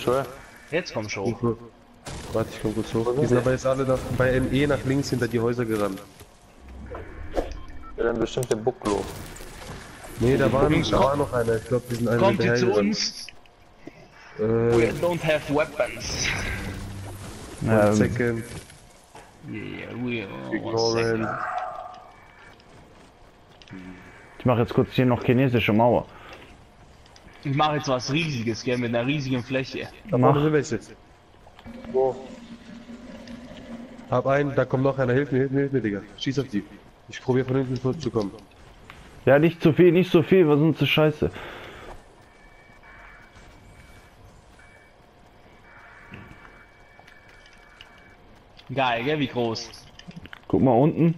schon. Jetzt komm schon. Warte, ich komm kurz hoch. Die sind aber jetzt alle bei NE nach links hinter die Häuser gerannt. Ja, dann bestimmt der Bucklo. Nee, da war Jungs, noch einer. Ich glaube, die sind alle Kommt ihr zu hinterhergerannt. uns? We don't have weapons. Second, Yeah, we ignorant. Ich mache jetzt kurz hier noch chinesische Mauer. Ich mache jetzt was Riesiges, gell, mit einer riesigen Fläche. Da vorne sind welche. Wo? Hab einen, da kommt noch einer. Hilf mir, Digga. Schieß auf die. Ich probiere von hinten zurückzukommen. Ja, nicht zu viel, nicht so viel, was sonst ist scheiße. Geil, gell, wie groß. Guck mal unten.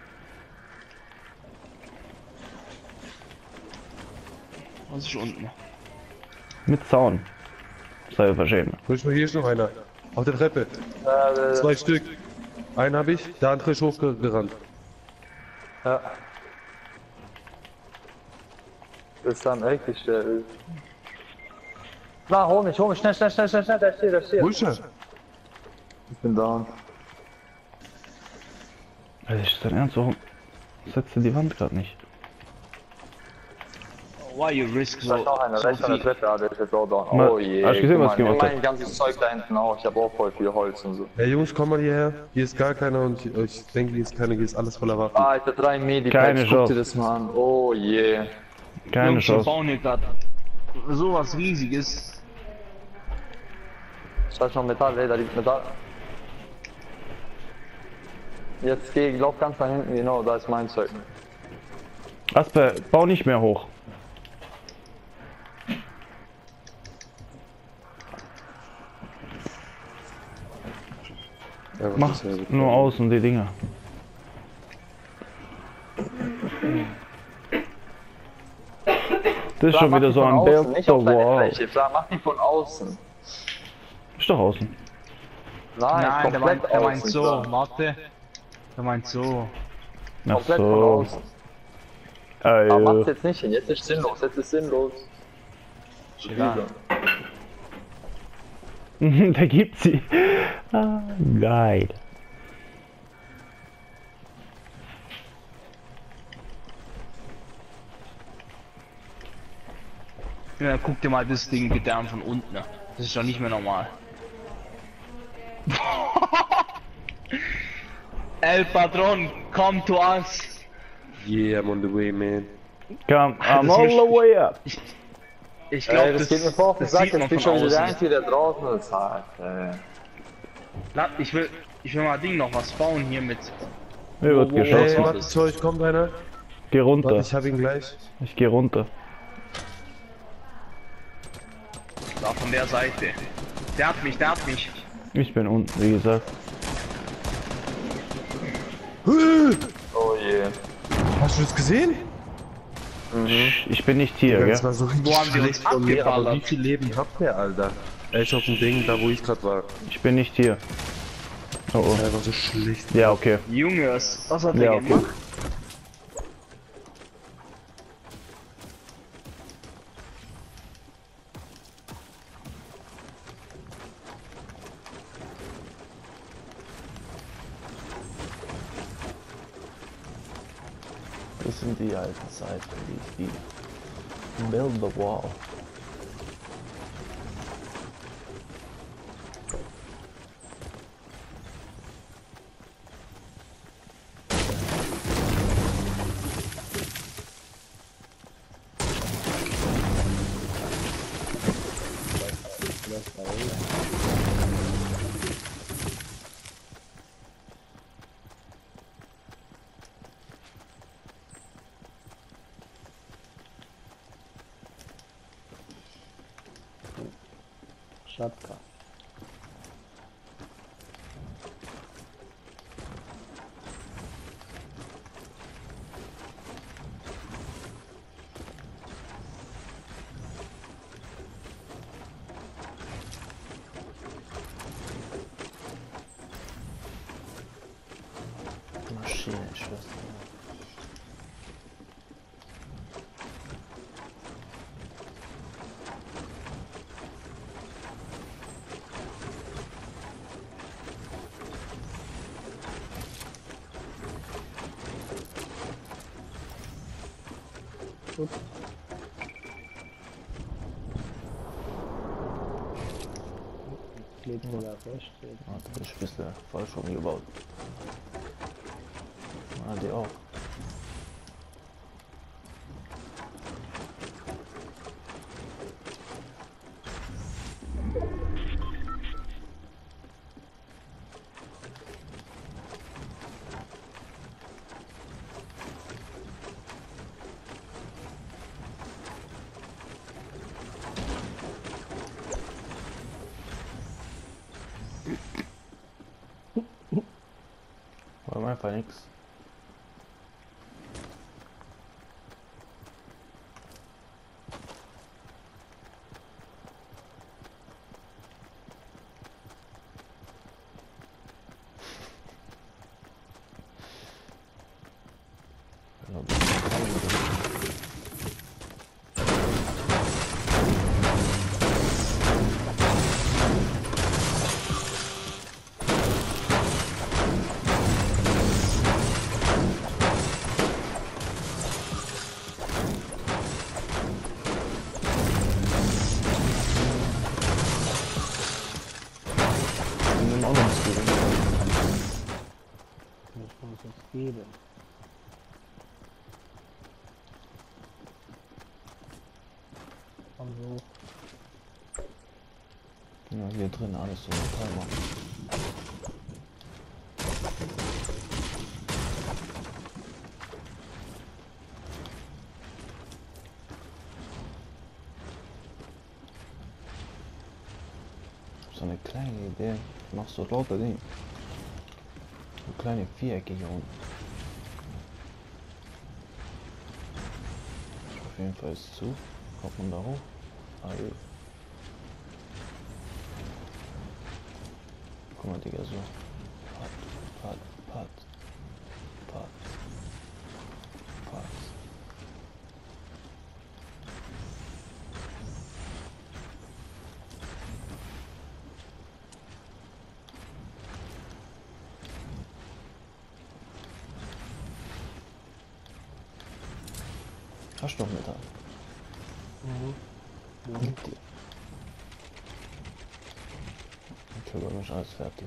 Was ist unten? Mit Zaun. Sei verschämt. Hier ist noch einer. Auf der Treppe. 2 Stück. Einen habe ich, der andere ist hochgerannt. Ja. Das ist dann echt gestellt. Na, hol mich, schnell, da steht. Wo ist er? Ich bin down. Also ist dein Ernst, warum setzt du die Wand gerade nicht? Why you risk Da ist noch einer, rechts an der Treppe, der ist jetzt auch down. Ma- Oh je, hast du gesehen, guck was mal, gemacht hat? mein ganzes Zeug da hinten auch. Ich habe auch voll viel Holz und so. Hey Jungs, komm mal hierher. Hier ist gar keiner und ich denke, hier ist keiner, hier ist alles voller Waffen. Alter, 3 Keine Medipacks, guck Chance. dir das mal an. Oh je. Keine Jungs, wir Chance. bauen hier gerade sowas Riesiges. Da ist noch Metall, ey, da liegt Metall. Jetzt lauf ganz nach hinten, genau, da ist mein Zeug. Asper, bau nicht mehr hoch. Ja, was Mach ist das? nur außen die Dinger. Das ist schon wieder so ein Nicht auf deine Wow. Fläche, klar, mach die von außen. Ist doch außen. Nein, der meint außen, so, klar. warte. Der meint so. Ach Komplett von so. außen. Aber mach's Äh, jetzt nicht hin, jetzt ist sinnlos, Egal. da gibt sie. Ah, geil. Ja, guck dir mal das Ding bitte an von unten. Das ist doch nicht mehr normal. El Patron, come to us. Yeah, I'm on the way, man. Come, I'm Das all ist- the way up. Ich glaube, das geht mir vor auf den das Sack, sieht man jetzt bin von ich schon wieder der außen. Einzige, der draußen ist halt. Ich will mal Ding noch was bauen hier mit. Mir wird Wo- Hey, geschossen. warte, zu euch kommt einer. Geh Warte, runter. ich hab ihn gleich. Ich geh runter. Da von der Seite. Der hat mich. Ich bin unten, wie gesagt. Oh je. Hast du das gesehen? Ich bin nicht hier, Das gell? war so richtig Wo haben die uns schlecht von mir, aber abgeballert? wie viel Leben habt ihr, Alter? Er ist auf dem Ding, da wo ich gerade war. Ich bin nicht hier. Oh oh. Er war so schlecht. Ja, okay. Junge, was hat der Ja, okay. gemacht? Das sind die alten Zeiten, die Build the Wall. Schatka. Maschinenschüsse. Gut. Leben wir da fest. Ah, das ist ein bisschen falsch umgebaut. Ah, die auch. War einfach nix. Auch noch nicht geben. Muss man uns jetzt geben. Also, Ja, hier drin alles so Timer. So eine kleine Idee. Ich mach so lauter Dinge. So kleine Vierecke hier unten. Auf jeden Fall ist zu. Kommt man da hoch? Ah, ja. Guck mal, Digga, so. Pat. Hast du doch mit an. Mit dir. Okay, bei mir ist alles fertig.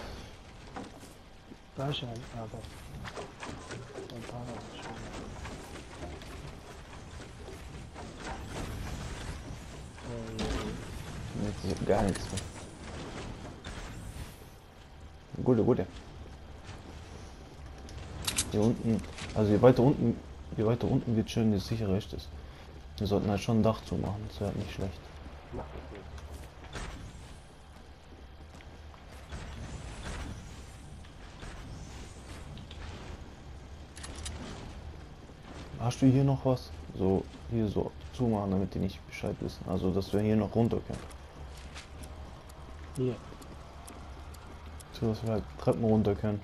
da ist ein, aber. Spontan ist schon. Jetzt ist gar nichts mehr. Gute. Hier unten, also je weiter unten wird schön, je sicherer ist es. Wir sollten halt schon ein Dach zumachen, das wäre halt nicht schlecht. Hast du hier noch was? So, hier so zumachen, damit die nicht Bescheid wissen. Also, dass wir hier noch runter können. Hier. So, dass wir halt Treppen runter können.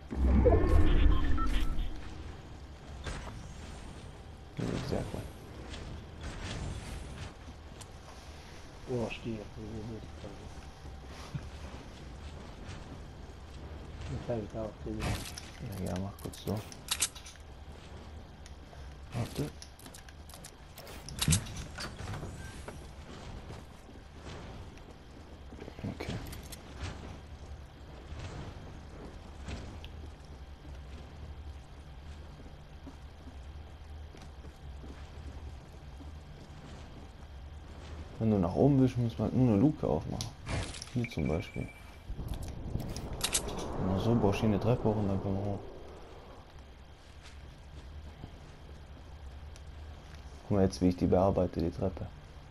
Sehr gut. Oh, stehe. Ich zeige es auch. Ja, mach kurz so. Warte. Okay. Wenn du nach oben willst, muss man nur eine Luke aufmachen. Hier zum Beispiel. Wenn du so baust du eine Treppe hoch und dann kommen wir hoch. Guck mal jetzt, wie ich die bearbeite, die Treppe.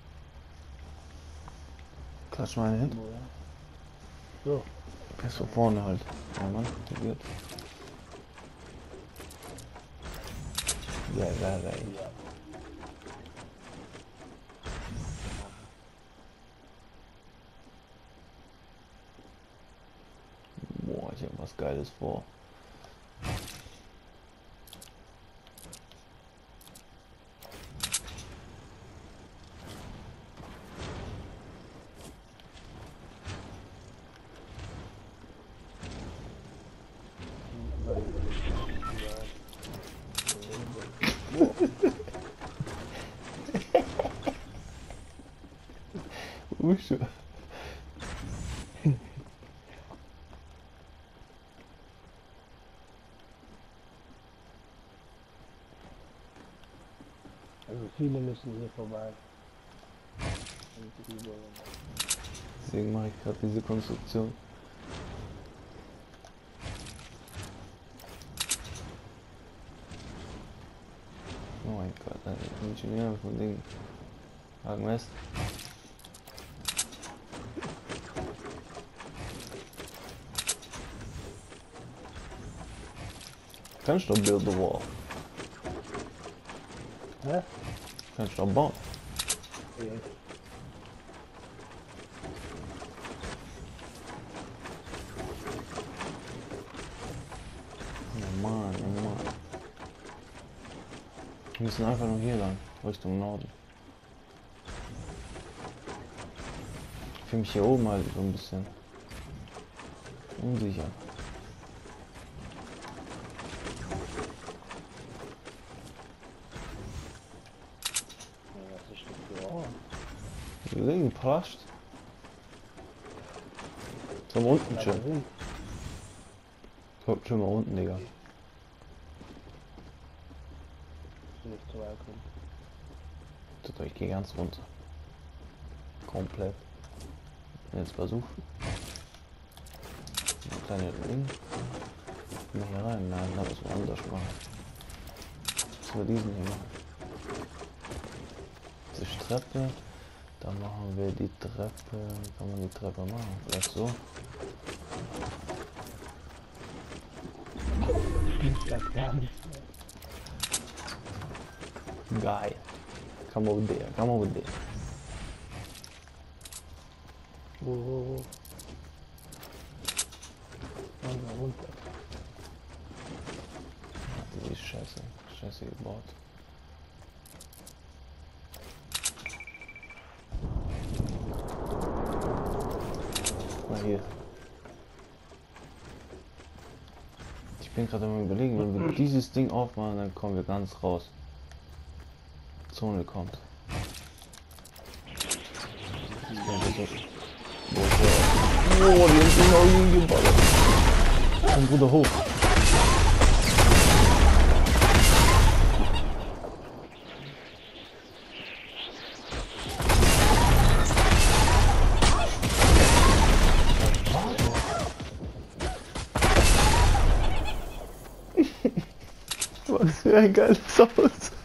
Klatsch mal eine hin. So. Bis so vorne halt. Ja, Mann, der wird. Ja. Boah, ich hab was Geiles vor. Musche. Also viele müssen hier vorbei. Und drüber. Deswegen mache ich gerade diese Konstruktion. Oh mein Gott, ein Ingenieur von Ding. Hagen West. Kannst du build the wall? Hä? Kannst du bauen? Ja. Ja Mann, ja Mann. Wir müssen einfach nur hier lang, Richtung Norden. Ich fühle mich hier oben halt so ein bisschen unsicher. Was ist das für Ort? Wir liegen Palast. Zum unten Da schon. sind Kommt schon mal unten, Digga. nicht zu weit kommen. Ich gehe ganz runter. Komplett. Jetzt versuch. Ein kleines Ding. Komm hier rein. Nein, da müssen wir anders machen. Was wir diesen hier machen? Das ist Treppe. Dann machen wir die Treppe. Wie kann man die Treppe machen? Vielleicht so. Das gar nicht. Geil. Come over there. Come over there. Wo? Und runter. Die ist scheiße. Scheiße gebaut. Guck mal hier. Ich bin gerade am Überlegen, wenn wir dieses Ding aufmachen, dann kommen wir ganz raus. Zone kommt. Oh, die haben genau hier geballert. Komm, Bruder, hoch. Was für ein geiles Haus.